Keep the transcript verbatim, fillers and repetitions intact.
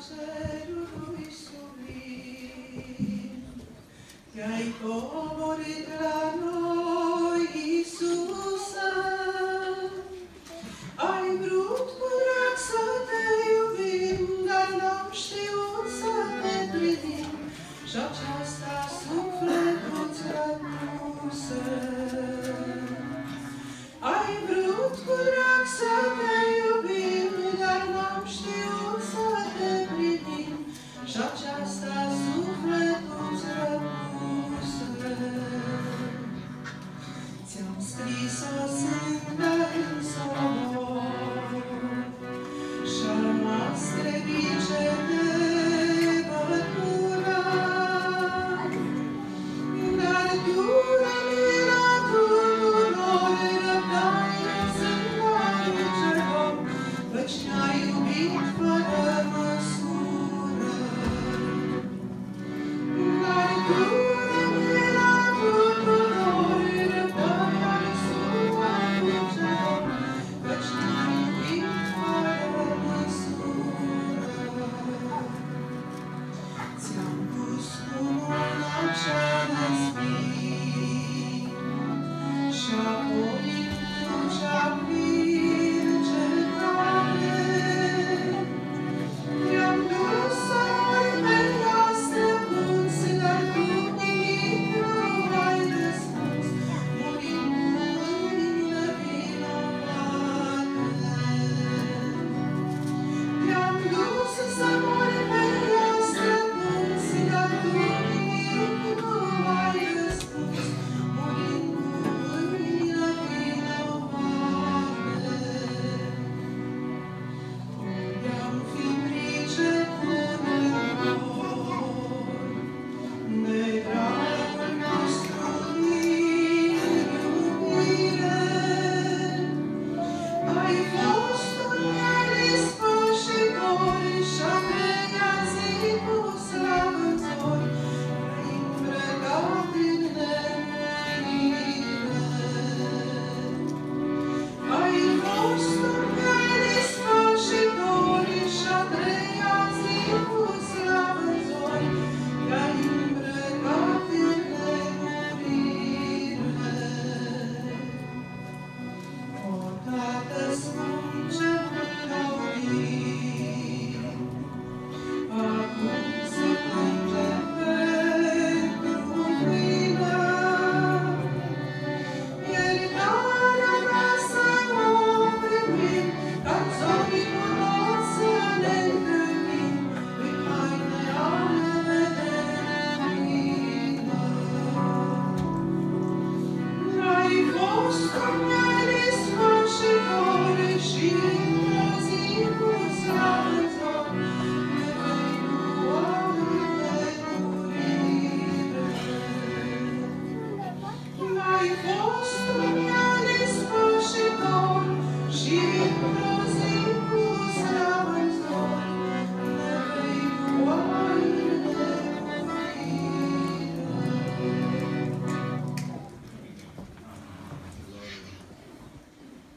cerului sublim. Te-ai coborât la noi, Iisuse, ai vrut cu drag să te iubim, dar n-am știut să te privim, și aceasta sufletul-ți răpuse. Ai vrut cu drag să te iubim, dar n-am știut să te privim, și aceasta sufletul-ți răpuse. Ți-am scris-o sândă în sobor, și-a rămas trebicete bătura, dar tu de mila tuturor răbdai sândă celor, căci ne-ai iubit fără măsură. Dar tu de mila tuturor răbdai sândă celor, căci ne-ai iubit fără măsură. Ți-am pus cu mâna cea răspin, și apoi cu cea plin cercare, te-am dus să mori pe ea străpuns, dar tu nimic nu ai răspuns, murind mâinile vinovate. Te-am dus să mori